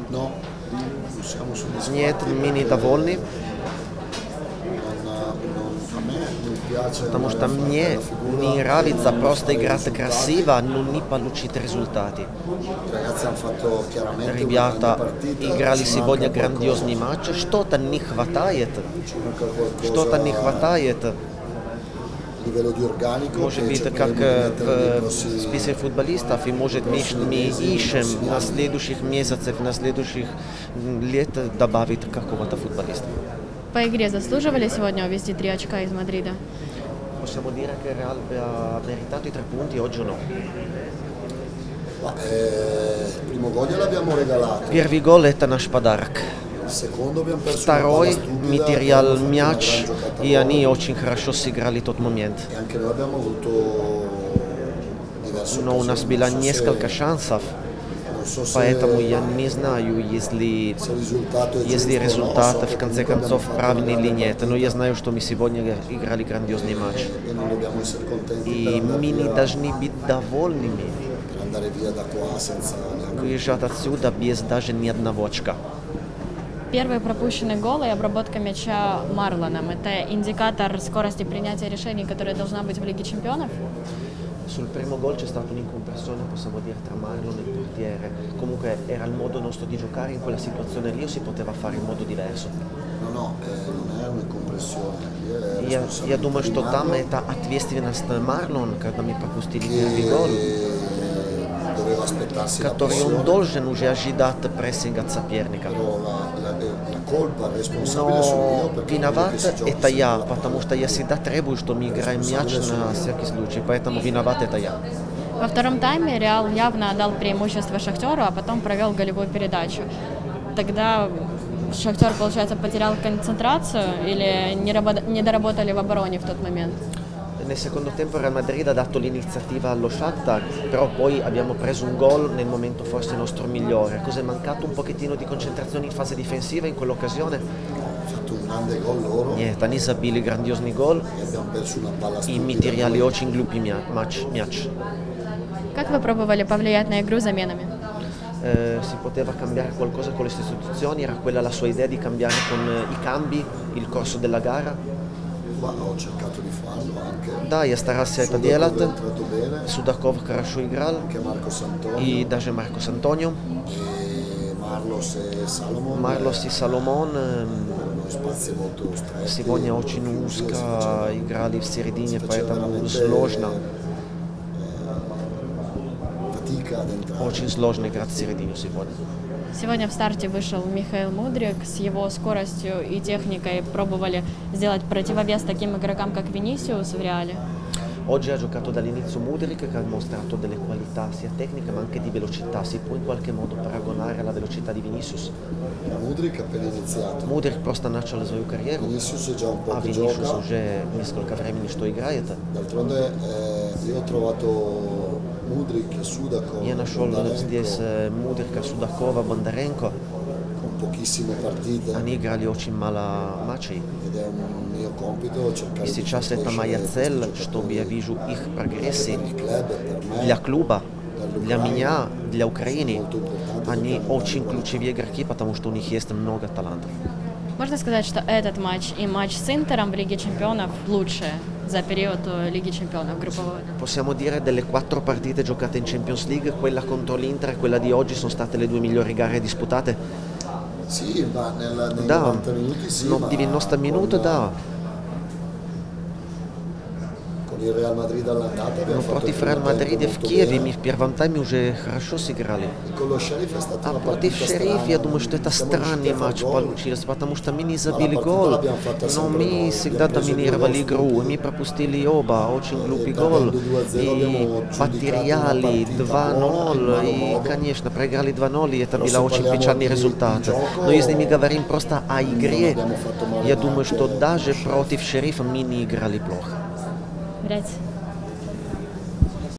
No, non siamo soddisfatti. Нет, мы недовольны, A me non piace потому что andare a fare мне la figura не e нравится non просто fare играть risultati. красиво, но не получить результаты. I ragazzi hanno fatto chiaramente una grande Ребята partita, играли ci сегодня manca грандиозный qualcosa, матч, что-то не хватает, ci manca qualcosa что-то не хватает. a livello di organico Может che быть, как cercheremo di mettere nei в prossimi списке футболистов, и может мы ищем на следующих месяцах, на следующих лет добавить какого-то футболиста. По игре заслуживали сегодня увезти 3 очка из Мадрида? Possiamo dire che il Real ha meritato i 3 punti oggi o no? Il primo gol gliel'abbiamo regalato, Первый гол это наш подарок. il secondo abbiamo perso una Второй palla stupida, мы abbiamo терял fatto una мяч, gran giocata и loro, они очень хорошо сыграли тот момент. e anche noi abbiamo avuto diverse Но у нас occasioni. было Non so несколько se- шансов, non so se- поэтому я не знаю, если se il risultato è если giusto o no, результат so в che конце comunque концов abbiamo fatto правильный una или grande нет, но я знаю, что мы сегодня играли грандиозный матч. e non dobbiamo essere contenti per И andare мы не via, должны быть довольными, per andare via da qua senza neanche выезжать отсюда без даже ни одного очка. Первый пропущенный гол и обработка мяча Марлоном – это индикатор скорости принятия решений, которая должна быть в Лиге чемпионов? Sul primo gol c'è stata un'incompressione, possiamo dire, tra Marlon e il portiere. Comunque era il modo nostro di giocare in quella situazione lì o si poteva fare in modo diverso. non è una compressione, è Я думаю, что там это ответственность Марлон, когда мы пропустили первый гол, doveva aspettarsi la который он pressione, должен уже ожидать прессинг от соперника. però la colpa, il responsabile sono io Но perché виноват quello che si gioca это я, sempre потому что я всегда требую, что мы играем мяч на всякий случай, поэтому виноват это я. Во втором тайме Реал явно отдал преимущество Шахтеру, а потом провел голевую передачу. Тогда Шахтер, получается, потерял концентрацию или не доработали в обороне в тот момент? Nel secondo tempo il Real Madrid ha dato l'iniziativa allo Shakhtar, però poi abbiamo preso un gol nel momento forse nostro migliore. Cos'è mancato? Un pochettino di concentrazione in fase difensiva in quell'occasione? ha fatto un grande gol loro Нет, они забили грандиозный гол, e abbiamo perso una palla и мы stupida. теряли очень глупый мяч. Как вы пробовали повлиять на игру заменами? Si poteva cambiare qualcosa con le sostituzioni, era quella la sua idea di cambiare con i cambi il corso della gara. Ma ho cercato di farlo anche. Да, я старался это Судаков делать. entrato bene, Судаков хорошо играл, anche Marcos Antonio и даже Маркос Антонио. e Marlos e Salomon Марлос и Соломон erano spazi molto stretti. сегодня очень così, узко играли в середине, si faceva поэтому veramente, сложно, fatica ad entrare. очень сложно играть в середине сегодня. Сегодня в старте вышел Михаил Мудрик. С его скоростью и техникой пробовали сделать противовес таким игрокам, как Винисиус в Реале. Oggi ha giocato dall'inizio Mudryk che ha mostrato delle qualità sia tecniche ma anche di velocità. Si può in qualche modo paragonare alla velocità di Vinicius. Mudryk ha appena iniziato. Mudryk просто начал свою карьеру, Vinicius è già un po' а che Vinicius gioca. уже несколько времени что играет. D'altronde io ho trovato Mudryk e Sudakov, Я нашел здесь Bondarenko, Мудрика, Судакова, Бондаренко. con pochissime partite Они играли очень мало матчей. ed è un mio compito И cercare di сейчас far это моя crescere цель, questi чтобы я giocatori вижу их прогрессы per il club e per me. для клуба, для Украины. меня, для Украины. Molto importante Они giocare очень bene. ключевые игроки, потому что у них есть много талантов. Можно сказать, что этот матч и матч с Интером в Лиге чемпионов лучшие за период Лиги чемпионов группового? Possiamo dire delle 4 partite giocate in Champions League, quella contro l'Inter e quella di oggi sono state le 2 migliori gare disputate? Sì, ma nei Да, 90 minuti sì, ma 90 минут, con, да. con il Real Madrid all'andata abbiamo Но fatto il против primo Реал Мадрида tempo в molto Киеве bene. мы в первом тайме уже хорошо сыграли. E con lo Sheriff è stata А una против partita Шериф, strana, я думаю, что это siamo riusciti странный a far матч gol. получился, потому что мы не забили partita гол, l'abbiamo fatta но sempre мы noi, всегда abbiamo preso доминировали 2 игру, gol и мы пропустили оба, очень глупый perdendo гол, 2-0 и abbiamo потеряли giudicato una partita 2-0, buona, in и, malo modo. конечно, проиграли 2-0, и это Però был se очень parliamo печальный di результат. gioco, Но если мы говорим просто о игре, abbiamo fatto male я думаю, что neanche даже против Шерифа мы не играли плохо. Блять.